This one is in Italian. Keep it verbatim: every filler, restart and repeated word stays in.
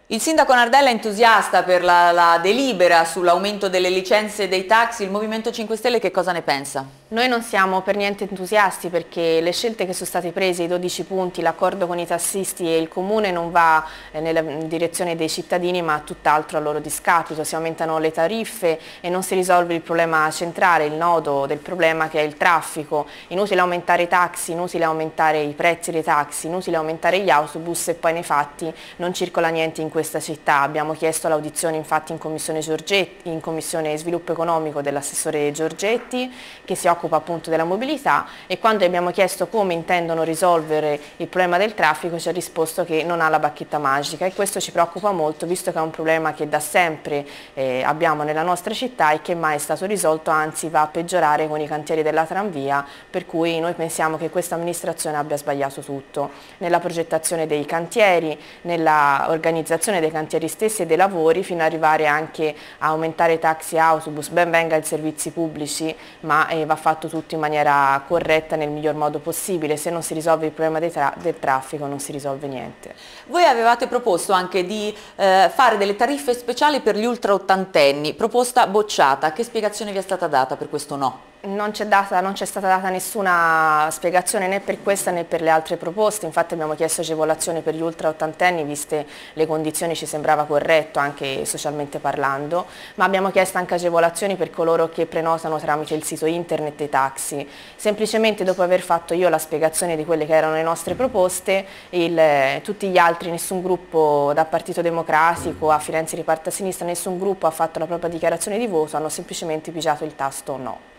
Il sindaco Nardella è entusiasta per la, la delibera sull'aumento delle licenze dei taxi. Il Movimento cinque Stelle che cosa ne pensa? Noi non siamo per niente entusiasti perché le scelte che sono state prese, i dodici punti, l'accordo con i tassisti e il comune non va nella direzione dei cittadini ma tutt'altro a loro discapito. Si aumentano le tariffe e non si risolve il problema centrale, il nodo del problema che è il traffico. Inutile aumentare i taxi, inutile aumentare i prezzi dei taxi, inutile aumentare gli autobus e poi nei fatti non circola niente in questa città. Abbiamo chiesto l'audizione infatti in commissione, Giorgetti, in commissione sviluppo economico dell'assessore Giorgetti che si occupa appunto della mobilità, e quando abbiamo chiesto come intendono risolvere il problema del traffico ci ha risposto che non ha la bacchetta magica, e questo ci preoccupa molto visto che è un problema che da sempre eh, abbiamo nella nostra città e che mai è stato risolto, anzi va a peggiorare con i cantieri della tranvia, per cui noi pensiamo che questa amministrazione abbia sbagliato tutto nella progettazione dei cantieri, nella organizzazione dei cantieri stessi e dei lavori, fino ad arrivare anche a aumentare i taxi e autobus. Ben venga i servizi pubblici, ma eh, va fatto tutto in maniera corretta nel miglior modo possibile. Se non si risolve il problema dei tra del traffico non si risolve niente. Voi avevate proposto anche di eh, fare delle tariffe speciali per gli ultra ottantenni, proposta bocciata. Che spiegazione vi è stata data per questo no? Non c'è stata data nessuna spiegazione né per questa né per le altre proposte, infatti abbiamo chiesto agevolazione per gli ultra ottantenni viste le condizioni, ci sembrava corretto anche socialmente parlando, ma abbiamo chiesto anche agevolazioni per coloro che prenotano tramite il sito internet dei taxi. Semplicemente dopo aver fatto io la spiegazione di quelle che erano le nostre proposte, il, tutti gli altri, nessun gruppo da Partito Democratico a Firenze Riparta a Sinistra, nessun gruppo ha fatto la propria dichiarazione di voto, hanno semplicemente pigiato il tasto no.